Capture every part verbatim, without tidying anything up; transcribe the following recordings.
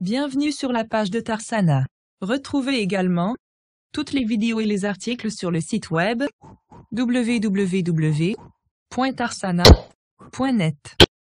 Bienvenue sur la page de Tarsana. Retrouvez également toutes les vidéos et les articles sur le site web w w w point tarsana point net.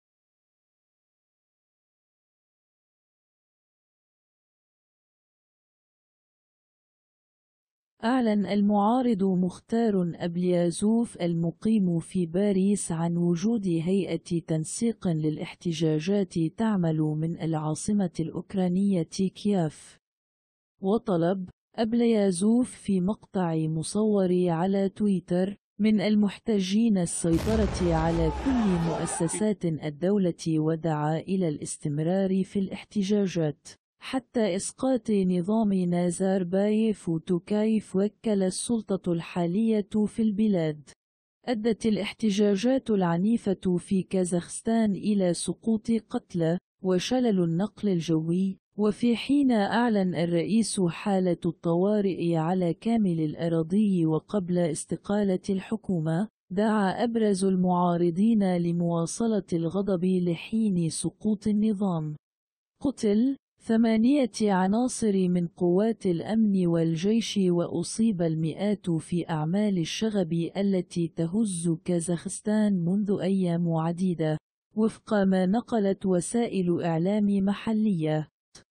أعلن المعارض مختار أبليازوف المقيم في باريس عن وجود هيئة تنسيق للاحتجاجات تعمل من العاصمة الأوكرانية كييف. وطلب أبليازوف في مقطع مصور على تويتر من المحتجين السيطرة على كل مؤسسات الدولة، ودعا إلى الاستمرار في الاحتجاجات حتى إسقاط نظام نازاربايف وتوكايف. وكل السلطة الحالية في البلاد. أدت الاحتجاجات العنيفة في كازاخستان إلى سقوط قتلى وشلل النقل الجوي، وفي حين أعلن الرئيس حالة الطوارئ على كامل الأراضي وقبل استقالة الحكومة، دعا أبرز المعارضين لمواصلة الغضب لحين سقوط النظام. قتل ثمانية عناصر من قوات الأمن والجيش، وأصيب المئات في أعمال الشغب التي تهز كازاخستان منذ أيام عديدة، وفق ما نقلت وسائل إعلام محلية.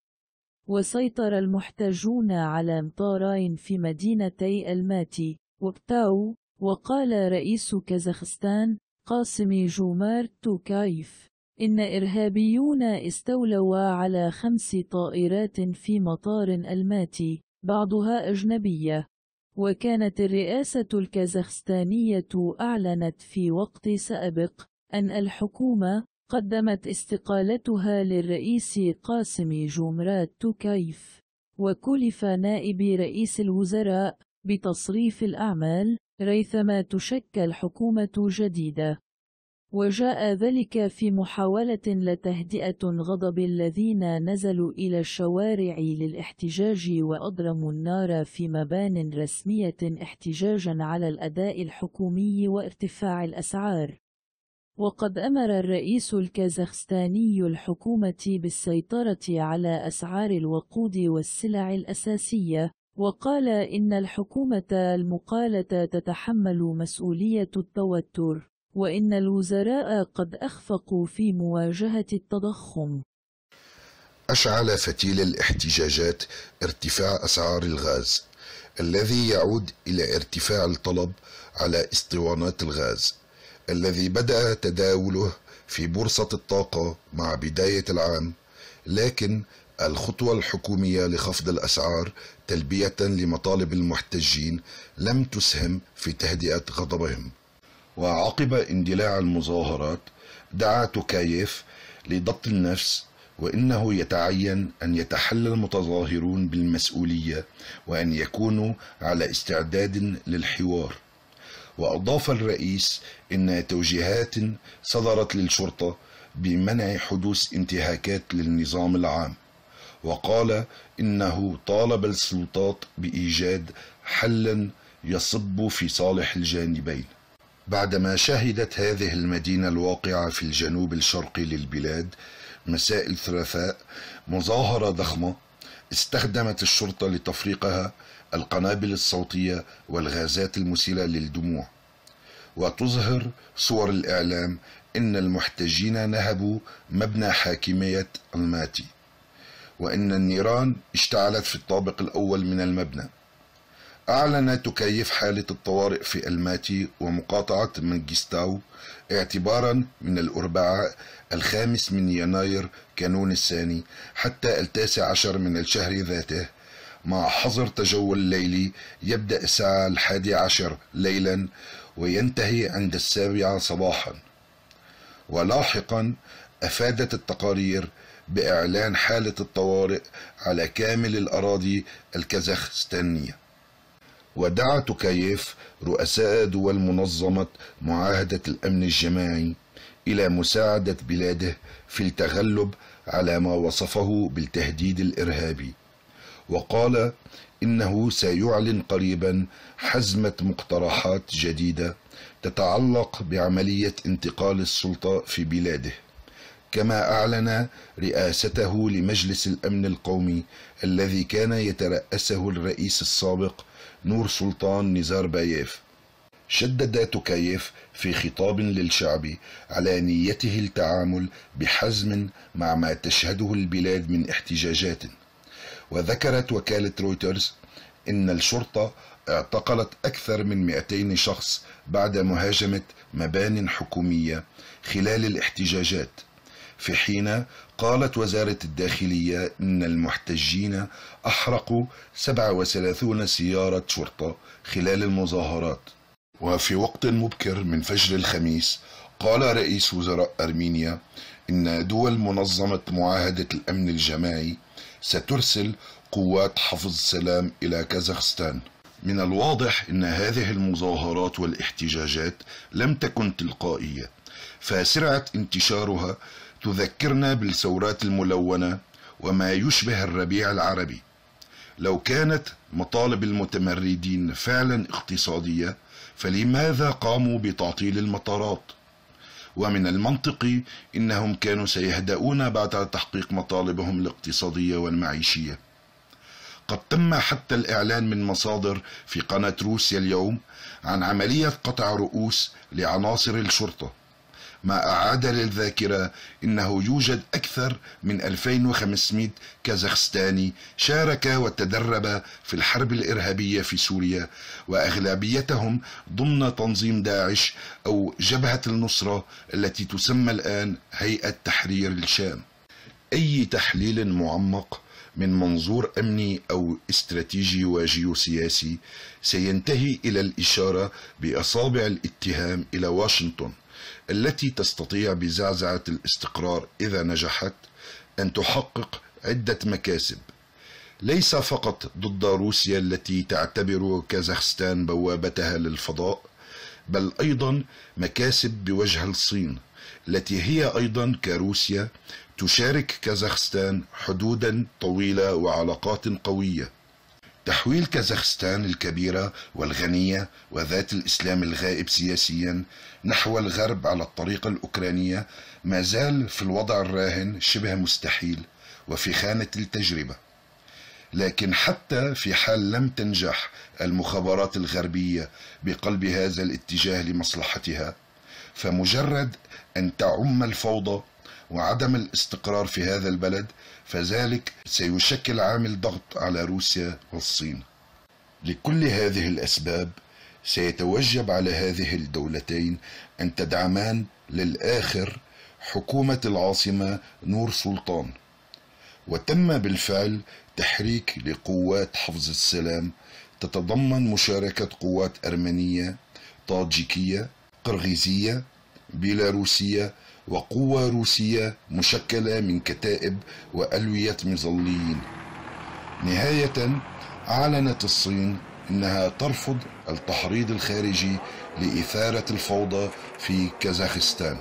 وسيطر المحتجون على امطارين في مدينتي الماتي وبتاو. وقال رئيس كازاخستان قاسم جومارت توكايف إن إرهابيون استولوا على خمس طائرات في مطار الماتي، بعضها أجنبية. وكانت الرئاسة الكازاخستانية أعلنت في وقت سابق أن الحكومة قدمت استقالتها للرئيس قاسم جومرات توكايف، وكلف نائب رئيس الوزراء بتصريف الأعمال ريثما تشكل حكومة جديدة. وجاء ذلك في محاولة لتهدئة غضب الذين نزلوا إلى الشوارع للاحتجاج وأضرموا النار في مبان رسمية احتجاجا على الأداء الحكومي وارتفاع الأسعار. وقد أمر الرئيس الكازاخستاني الحكومة بالسيطرة على أسعار الوقود والسلع الأساسية، وقال إن الحكومة المقالة تتحمل مسؤولية التوتر، وإن الوزراء قد أخفقوا في مواجهة التضخم. أشعل فتيل الاحتجاجات ارتفاع أسعار الغاز، الذي يعود إلى ارتفاع الطلب على اسطوانات الغاز الذي بدأ تداوله في بورصة الطاقة مع بداية العام، لكن الخطوة الحكومية لخفض الأسعار تلبية لمطالب المحتجين لم تسهم في تهدئة غضبهم. وعقب اندلاع المظاهرات دعا توكايف لضبط النفس، وإنه يتعين أن يتحلى المتظاهرون بالمسؤولية وأن يكونوا على استعداد للحوار. وأضاف الرئيس إن توجيهات صدرت للشرطة بمنع حدوث انتهاكات للنظام العام، وقال إنه طالب السلطات بإيجاد حل يصب في صالح الجانبين. بعدما شهدت هذه المدينة الواقعة في الجنوب الشرقي للبلاد مساء الثلاثاء مظاهرة ضخمة استخدمت الشرطة لتفريقها القنابل الصوتية والغازات المسيلة للدموع. وتظهر صور الإعلام إن المحتجين نهبوا مبنى حاكمية الماتي، وإن النيران اشتعلت في الطابق الأول من المبنى. أعلن توكايف حالة الطوارئ في الماتي ومقاطعة منجستاو اعتبارا من الأربعاء الخامس من يناير كانون الثاني حتى التاسع عشر من الشهر ذاته، مع حظر تجول ليلي يبدأ الساعة الحادي عشر ليلا وينتهي عند السابعة صباحا. ولاحقا أفادت التقارير بإعلان حالة الطوارئ على كامل الأراضي الكازاخستانية. ودعا توكايف رؤساء دول منظمة معاهدة الأمن الجماعي إلى مساعدة بلاده في التغلب على ما وصفه بالتهديد الإرهابي، وقال إنه سيعلن قريبا حزمة مقترحات جديدة تتعلق بعملية انتقال السلطة في بلاده، كما أعلن رئاسته لمجلس الأمن القومي الذي كان يترأسه الرئيس السابق نور سلطان نزارباييف. شدد توكاييف في خطاب للشعب على نيته التعامل بحزم مع ما تشهده البلاد من احتجاجات، وذكرت وكالة رويترز إن الشرطة اعتقلت أكثر من مئتين شخص بعد مهاجمة مبان حكومية خلال الاحتجاجات، في حين قالت وزارة الداخلية إن المحتجين أحرقوا سبعة وثلاثين سيارة شرطة خلال المظاهرات. وفي وقت مبكر من فجر الخميس قال رئيس وزراء أرمينيا إن دول منظمة معاهدة الأمن الجماعي سترسل قوات حفظ السلام إلى كازاخستان. من الواضح أن هذه المظاهرات والاحتجاجات لم تكن تلقائية، فسرعة انتشارها تذكرنا بالثورات الملونة وما يشبه الربيع العربي. لو كانت مطالب المتمردين فعلا اقتصادية فلماذا قاموا بتعطيل المطارات؟ ومن المنطقي إنهم كانوا سيهدؤون بعد تحقيق مطالبهم الاقتصادية والمعيشية. قد تم حتى الإعلان من مصادر في قناة روسيا اليوم عن عملية قطع رؤوس لعناصر الشرطة، ما أعاد للذاكرة إنه يوجد أكثر من ألفين وخمسمئة كازاخستاني شارك وتدرب في الحرب الإرهابية في سوريا، وأغلبيتهم ضمن تنظيم داعش أو جبهة النصرة التي تسمى الآن هيئة تحرير الشام. أي تحليل معمق من منظور أمني أو استراتيجي وجيوسياسي سينتهي إلى الإشارة بأصابع الاتهام إلى واشنطن، التي تستطيع بزعزعة الاستقرار إذا نجحت أن تحقق عدة مكاسب، ليس فقط ضد روسيا التي تعتبر كازاخستان بوابتها للفضاء، بل أيضا مكاسب بوجه الصين التي هي أيضا كروسيا تشارك كازاخستان حدودا طويلة وعلاقات قوية. تحويل كازاخستان الكبيرة والغنية وذات الإسلام الغائب سياسيا نحو الغرب على الطريقة الأوكرانية ما زال في الوضع الراهن شبه مستحيل وفي خانة التجربة. لكن حتى في حال لم تنجح المخابرات الغربية بقلب هذا الاتجاه لمصلحتها، فمجرد أن تعم الفوضى وعدم الاستقرار في هذا البلد فذلك سيشكل عامل ضغط على روسيا والصين. لكل هذه الأسباب سيتوجب على هذه الدولتين أن تدعمان للآخر حكومة العاصمة نور سلطان. وتم بالفعل تحريك لقوات حفظ السلام تتضمن مشاركة قوات أرمنية، طاجيكية، قرغيزية، بيلاروسية، وقوة روسية مشكلة من كتائب وألوية مظليين. نهاية، أعلنت الصين أنها ترفض التحريض الخارجي لإثارة الفوضى في كازاخستان.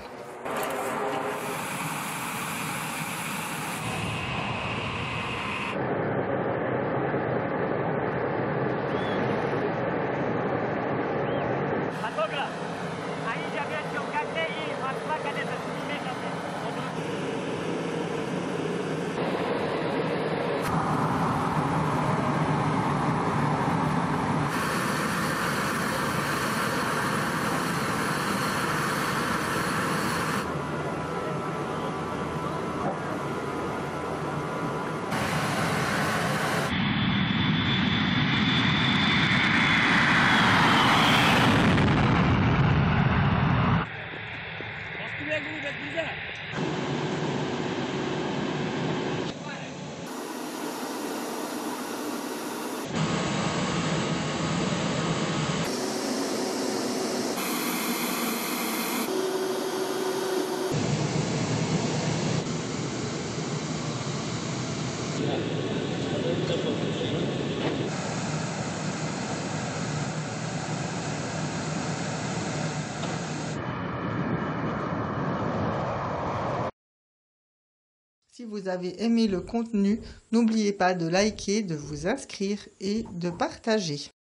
Si vous avez aimé le contenu, n'oubliez pas de liker, de vous inscrire et de partager.